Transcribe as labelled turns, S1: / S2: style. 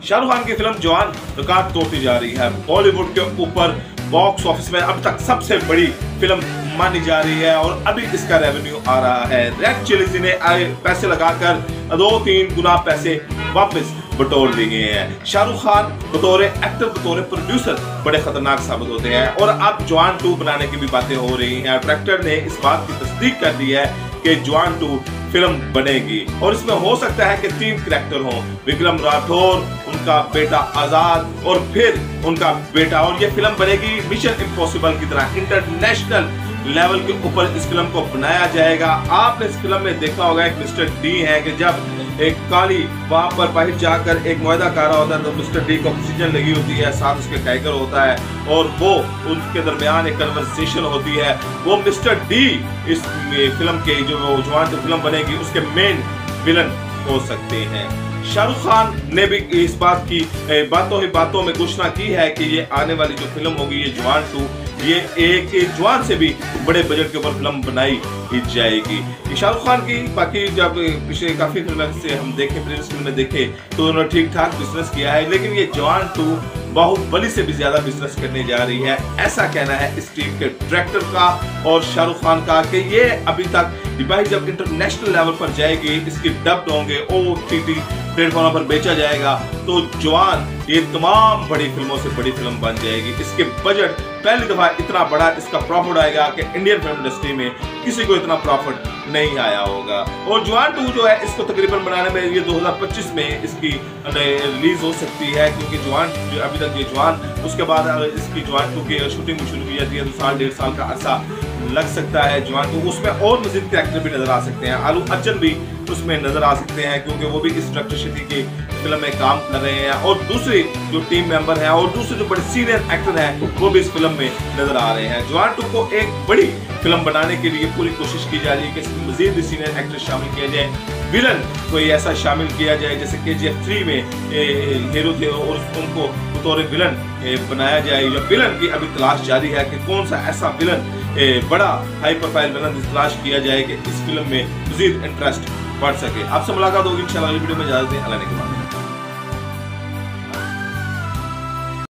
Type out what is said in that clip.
S1: शाहरुख खान की फिल्म जवान रिकॉर्ड तोड़ती जा रही है। बॉलीवुड के ऊपर बॉक्स ऑफिस में अब तक सबसे बड़ी फिल्म मानी जा रही है और अभी इसका रेवेन्यू आ रहा है। रेड चिलीज ने पैसे लगाकर 2-3 गुना पैसे वापस बटोर लिए हैं। शाहरुख खान बतौर एक्टर, बतौर प्रोड्यूसर बड़े खतरनाक साबित होते हैं और अब जवान 2 बनाने की भी बातें हो रही हैं। डायरेक्टर ने इस बात की तस्दीक कर दी है कि जवान 2 फिल्म बनेगी और इसमें हो सकता है कि 3 कैरेक्टर हों, विक्रम राठौर, उनका बेटा आजाद और फिर उनका बेटा। और ये फिल्म बनेगी मिशन इम्पॉसिबल की तरह, इंटरनेशनल लेवल के ऊपर इस फिल्म को बनाया जाएगा। आपने इस फिल्म में देखा होगा एक मिस्टर डी है कि जब एक काली वहां पर बाहर जाकर एक मुआहदा कर रहा होता है तो मिस्टर डी को ऑक्सीजन लगी होती है, साथ उसके टाइगर होता है और वो उनके दरमियान एक कन्वर्सेशन होती है। वो मिस्टर डी इस फिल्म के जो जवान जो फिल्म बनेगी उसके मेन विलन हो सकते हैं। शाहरुख खान ने भी इस बात की बातों में घोषणा की है कि ये आने वाली जो फिल्म होगी ये जवान 2 ये एक जवान से भी बड़े बजट के ऊपर फिल्म बनाई जाएगी। शाहरुख खान की बाकी जब पिछले काफी फिल्में से हम देखें, प्रीवियस फिल्में देखें तो उन्होंने ठीक ठाक बिजनेस किया है, लेकिन ये जवान 2 बाहुबली से भी ज्यादा बिजनेस करने जा रही है, ऐसा कहना है इस टीम के डायरेक्टर का और शाहरुख खान का कि ये अभी तक भाई जब इंटरनेशनल लेवल पर जाएगी, इसकी डब्ड होंगे, OTT प्लेटफॉर्म पर बेचा जाएगा तो जवान ये तमाम बड़ी फिल्मों से बड़ी फिल्म बन जाएगी। इसके बजट पहली दफा इतना बड़ा इसका प्रॉफिट आएगा कि इंडियन फिल्म इंडस्ट्री में किसी को इतना प्रॉफिट नहीं आया होगा। और जवान 2 जो है इसको तकरीबन बनाने में ये 2025 में इसकी रिलीज हो सकती है, क्योंकि जवान अभी तक ये जवान उसके बाद इसकी जवान 2 की शूटिंग शुरू की जाती है तो 1.5 साल का अर्सा लग सकता है जवान 2। उसमें और मजीद कैरेक्टर भी नजर आ सकते हैं, आलू अर्जुन भी उसमें नजर आ सकते हैं क्योंकि वो भी इस डायरेक्टर शेट्टी की फिल्म में काम कर रहे हैं और दूसरे जो टीम मेंबर हैं और दूसरे जो बड़े सीनियर एक्टर हैं वो भी इस फिल्म में नजर आ रहे हैं। जवान 2 को एक बड़ी फिल्म बनाने के लिए पूरी कोशिश की जा रही है कि इसमें मजीद सीनियर एक्टर शामिल किया जाए, विलन कोई ऐसा शामिल किया जाए जैसे KGF 3 में हीरो थे और उनको बतौर विलन बनाया जाए। या विलन की अभी तलाश जारी है कि कौन सा ऐसा विलन बड़ा हाई प्रोफाइल विलन तलाश किया जाए कि इस फिल्म में मजीद इंटरेस्ट बढ़ सके। आपसे मुलाकात होगी इंशाल्लाह अगली वीडियो में, इजाजत दें, अल्लाह ने के बाद।